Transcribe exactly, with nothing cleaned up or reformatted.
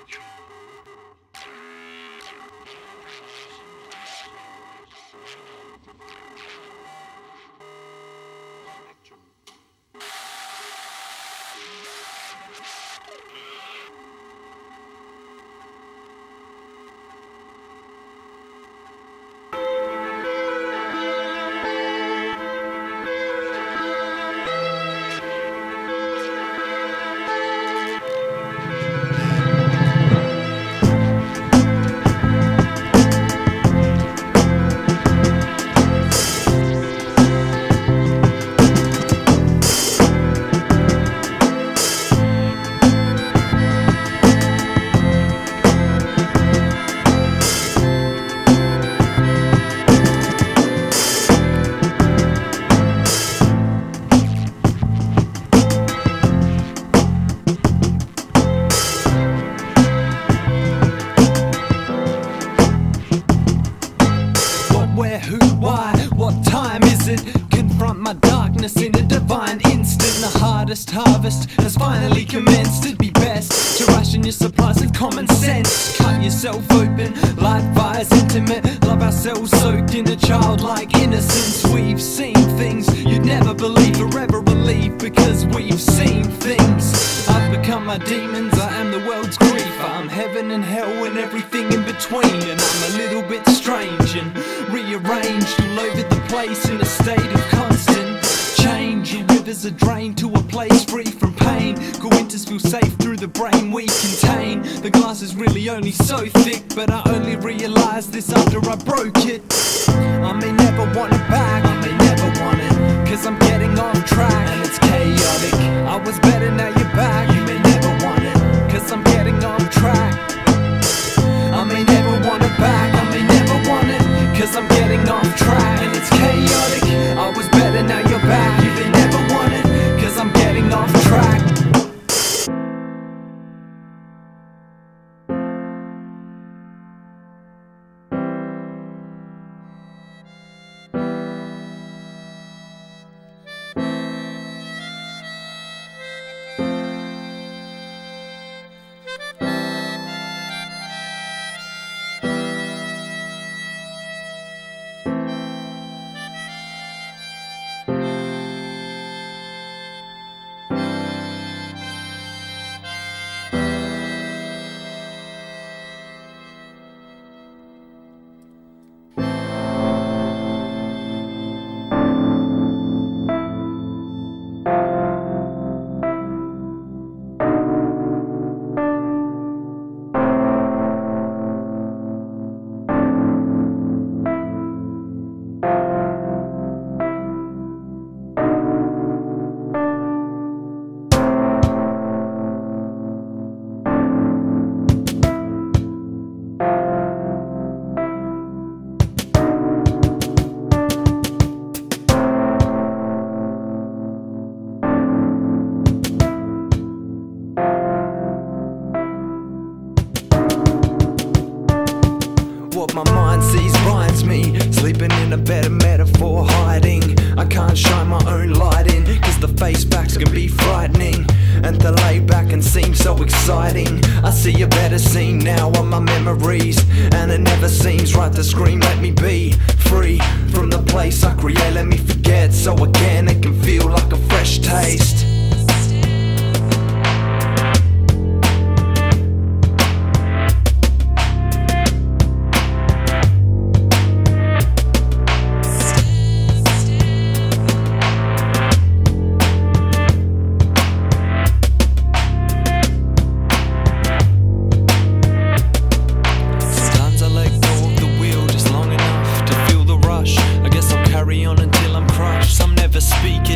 In a divine instant, the hardest harvest has finally commenced. It'd be best to ration your supplies with common sense. Cut yourself open, light fires intimate. Love ourselves soaked in a childlike innocence. We've seen things you'd never believe, forever relieved because we've seen things. I've become my demons, I am the world's grief. I'm heaven and hell and everything in between. And I'm a little bit strange and rearranged all over the place in a state of constant change. Your rivers are drained to a place free from pain. Cool winters feel safe through the brain we contain. The glass is really only so thick, but I only realised this after I broke it. I may never want it back, I may never want it, cause I'm getting off track and it's chaotic. I was better, now you're back, you may never want it, cause I'm getting off track. I may never want it back, I may never want it, cause I'm getting off track and it's chaotic. I was better, now you're back, you may never want it, cause I'm getting off track. What my mind sees binds me, sleeping in a better metaphor, hiding. I can't shine my own light in, cause the face backs can be frightening, and the lay back can seem so exciting. I see a better scene now on my memories, and it never seems right to scream, let me be free from the place I create, let me forget, so again it can feel like a fresh taste. Until I'm crushed, some never speak